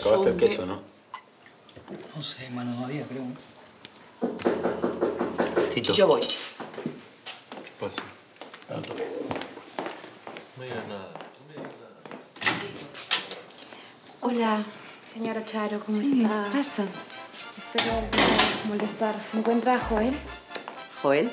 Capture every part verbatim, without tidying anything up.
acabaste el queso, ¿no? No sé, mano, no había, creo. Tito. Yo voy. Pasa. No toque. No digas nada. Hola, señora Charo, ¿cómo Sí, está? pasa. Espero no molestar. ¿Se encuentra Joel? ¿Joel?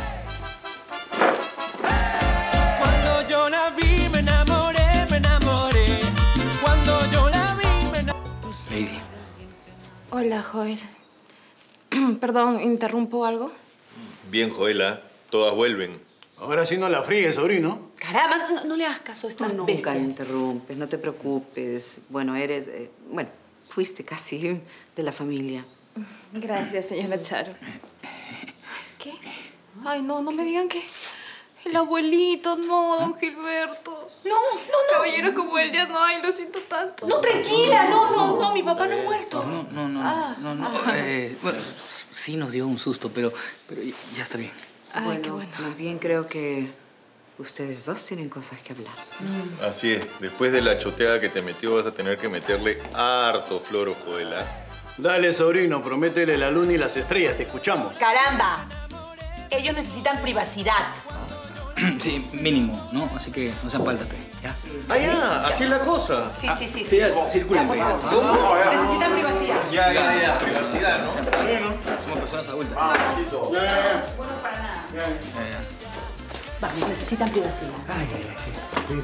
Cuando yo la vi me enamoré, me enamoré. Cuando yo la vi me enamoré. Lady. Hola, Joel. Perdón, ¿interrumpo algo? Bien, Joela. Todas vuelven. Ahora sí no la fríes, sobrino. Caramba, no, no le hagas caso a estas Tú nunca bestias. interrumpes, no te preocupes. Bueno, eres... eh, bueno, fuiste casi de la familia. Gracias, señora Charo. ¿Qué? Ay, no, no me digan que... El abuelito, no, don Gilberto. No, no, no. Caballero como él ya no hay, lo siento tanto. No, tranquila, no, no, no, mi papá no ha muerto. No, no, no, Ah, no, no. ah. Eh, bueno, sí nos dio un susto, pero, pero ya, ya está bien. Ay, bueno, qué bueno. más bien creo que ustedes dos tienen cosas que hablar. Así es. Después de la choteada que te metió, vas a tener que meterle harto floro, Joela. Dale, sobrino, prométele la luna y las estrellas, te escuchamos. Caramba. Ellos necesitan privacidad. Sí, mínimo, ¿no? Así que no sean falta, pe, ¿ya? Ah, ya. Así es la cosa. Sí, sí, sí, Sí, sí. ya, circulen, pe, ya. Necesitan privacidad. Ya, ya, ya. Privacidad, ¿no? Somos personas adultas. Bueno, para nada. Ya, ya. Vamos, necesitan privacidad. Ay, ay, ay,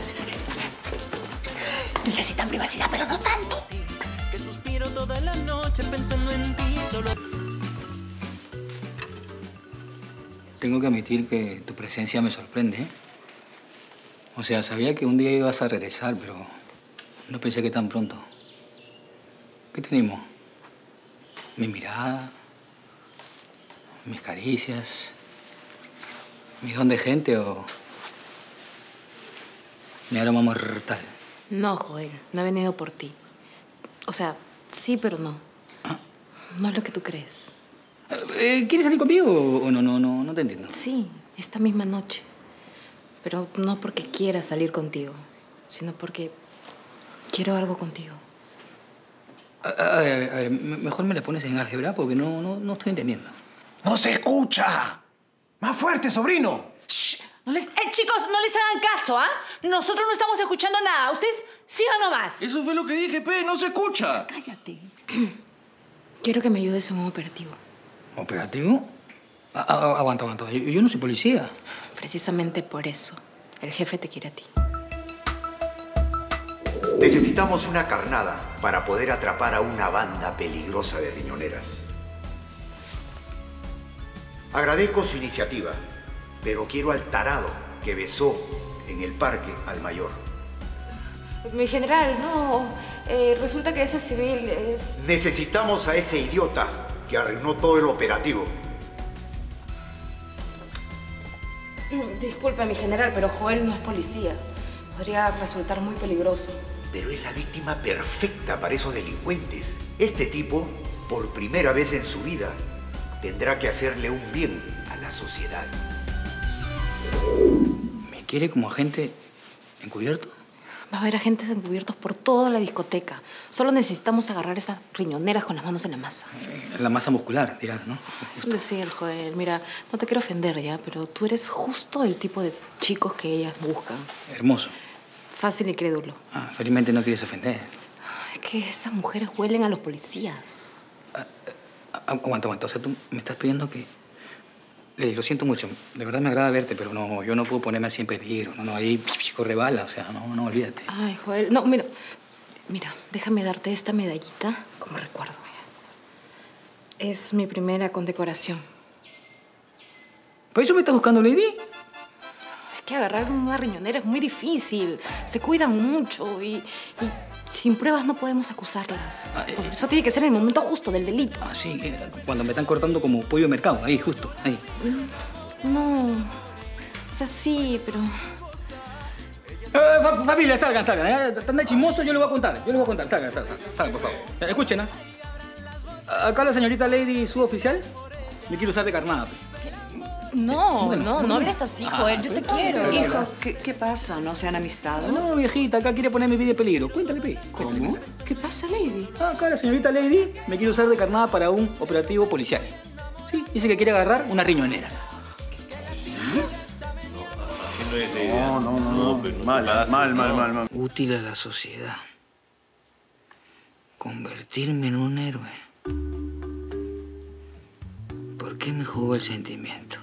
sí. Necesitan privacidad, pero no tanto. Que suspiro toda la noche pensando en ti solo. Tengo que admitir que tu presencia me sorprende, ¿eh? O sea, sabía que un día ibas a regresar, pero no pensé que tan pronto. ¿Qué tenemos? Mi mirada, mis caricias, mi don de gente o mi aroma mortal. No, Joel, no he venido por ti. O sea, sí, pero no. ¿Ah? No es lo que tú crees. Eh, ¿Quieres salir conmigo o no? No, no, no te entiendo. Sí, esta misma noche. Pero no porque quiera salir contigo, sino porque quiero algo contigo. A, a ver, a ver, me- mejor me la pones en álgebra porque no, no, no estoy entendiendo. ¡No se escucha! ¡Más fuerte, sobrino! Shh. No les, eh, chicos, no les hagan caso, ¿ah? Nosotros no estamos escuchando nada. Ustedes sigan nomás. Eso fue lo que dije, pe, no se escucha. Cállate. Quiero que me ayudes en un operativo. ¿Operativo? A- a- aguanta, aguanta. Yo, yo no soy policía. Precisamente por eso, el jefe te quiere a ti. Necesitamos una carnada para poder atrapar a una banda peligrosa de riñoneras. Agradezco su iniciativa, pero quiero al tarado que besó en el parque al mayor. Mi general, no. Eh, resulta que ese civil es... Necesitamos a ese idiota que arruinó todo el operativo. Disculpe, mi general, pero Joel no es policía. Podría resultar muy peligroso. Pero es la víctima perfecta para esos delincuentes. Este tipo, por primera vez en su vida, tendrá que hacerle un bien a la sociedad. ¿Me quiere como agente encubierto? Va a haber agentes encubiertos por toda la discoteca. Solo necesitamos agarrar esas riñoneras con las manos en la masa. Eh, La masa muscular, dirás, ¿no? Es un decir, Joel. Mira, no te quiero ofender ya, pero tú eres justo el tipo de chicos que ellas buscan. Hermoso. Fácil y crédulo. Ah, felizmente no quieres ofender. Es que esas mujeres huelen a los policías. Ah, aguanta, aguanta. O sea, tú me estás pidiendo que... Lady, lo siento mucho. De verdad me agrada verte, pero no, yo no puedo ponerme así en peligro. No, no, ahí corre bala. O sea, no, no, olvídate. Ay, Joel. No, mira. Mira, déjame darte esta medallita como recuerdo. Es mi primera condecoración. ¿Por eso me estás buscando, Lady? Es que agarrar una riñonera es muy difícil. Se cuidan mucho y, y sin pruebas no podemos acusarlas. Ah, eh, Por eso tiene que ser en el momento justo del delito. Ah, sí. eh, Cuando me están cortando como pollo de mercado. Ahí, justo. Ahí. No. O sea, sí, pero... Eh, fa- familia, salgan, salgan. ¿eh? Están de chismosos, yo les voy a contar. Yo les voy a contar. Salgan, salgan, salgan, por favor. Eh, Escuchen, ¿ah? Acá la señorita Lady suboficial me quiere usar de carnada. pe. No, Bueno, no, no bueno. hables así, Ah, Joel. Yo te pero- quiero. Hijo, ¿qué, qué pasa? ¿No se han amistado? No, viejita, acá quiere poner mi vida en peligro. Cuéntale, pe. ¿Cómo? ¿Qué pasa, Lady? Ah, acá la señorita Lady me quiere usar de carnada para un operativo policial. Sí, dice que quiere agarrar unas riñoneras. Así no es la idea. No, no, no, no. pero Mal, pasa, mal, mal, no. mal, mal. Útil a la sociedad. Convertirme en un héroe. ¿Por qué me jugó el sentimiento?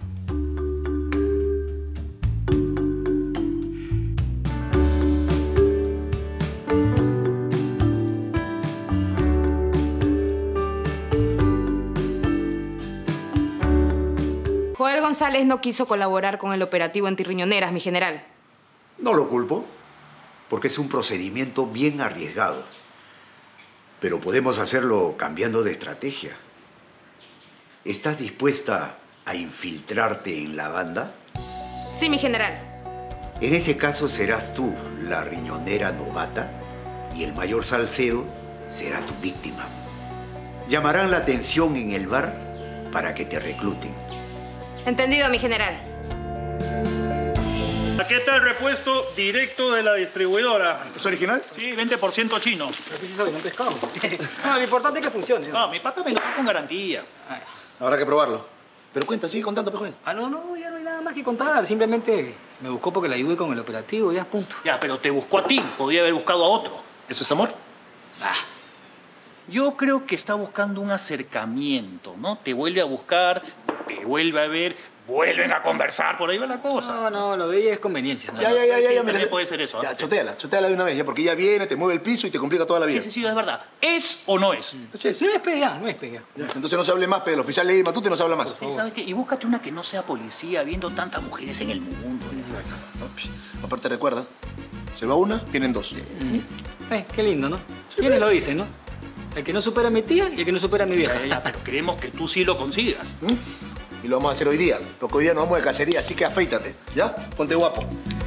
Joel González no quiso colaborar con el operativo antirriñoneras, mi general. No lo culpo, porque es un procedimiento bien arriesgado. Pero podemos hacerlo cambiando de estrategia. ¿Estás dispuesta a infiltrarte en la banda? Sí, mi general. En ese caso serás tú la riñonera novata y el mayor Salcedo será tu víctima. Llamarán la atención en el bar para que te recluten. Entendido, mi general. Aquí está el repuesto directo de la distribuidora. ¿Es original? Sí, veinte por ciento chino. ¿Pero qué se sabe? ¿Un pescado? No, lo importante es que funcione. No, mi pata me lo da con garantía. Habrá que probarlo. Pero cuenta, sigue contando, pejuelo. Ah, no, no, ya no hay nada más que contar. Simplemente me buscó porque le ayudé con el operativo, ya, punto. Ya, pero te buscó a ti. Podía haber buscado a otro. ¿Eso es amor? Ah. Yo creo que está buscando un acercamiento, ¿no? Te vuelve a buscar, te vuelve a ver, vuelven a conversar, por ahí va la cosa. No, no, lo de ella es conveniencia. ¿no? Ya, ya, ya, ya, ya. Sí, mira, puede ser eso. Ya, ¿eh? choteala, choteala de una vez, ya, porque ella viene, te mueve el piso y te complica toda la vida. Sí, sí, sí, es verdad. ¿Es o no es? Así es. No es pega, no es pega. Ya, entonces no se hable más, pero el oficial Lady Matute no se habla más. Sí, ¿sabes qué? Y búscate una que no sea policía, viendo tantas mujeres en el mundo. No, aparte recuerda, se va una, vienen dos. Eh, qué lindo, ¿no? ¿Quiénes lo dicen, no? El que no supera a mi tía y el que no supera a mi vieja. Ya, ya, pero queremos que tú sí lo consigas. ¿Mm? Y lo vamos a hacer hoy día, porque hoy día nos vamos de cacería, así que afeítate, ¿ya? Ponte guapo.